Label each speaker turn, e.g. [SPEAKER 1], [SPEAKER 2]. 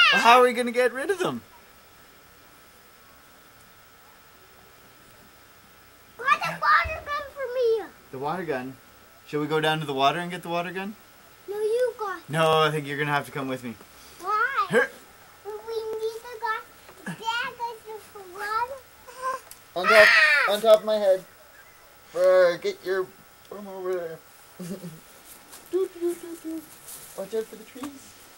[SPEAKER 1] Well, how are we going to get rid of them?
[SPEAKER 2] Why the water gun for me?
[SPEAKER 1] The water gun? Shall we go down to the water and get the water gun?
[SPEAKER 2] No, you got.
[SPEAKER 1] No, I think you're going to have to come with me.
[SPEAKER 2] Why?
[SPEAKER 1] Here.
[SPEAKER 2] We need to go. Dad goes for water.
[SPEAKER 1] On top of my head. Get your from over there. Watch out for the trees.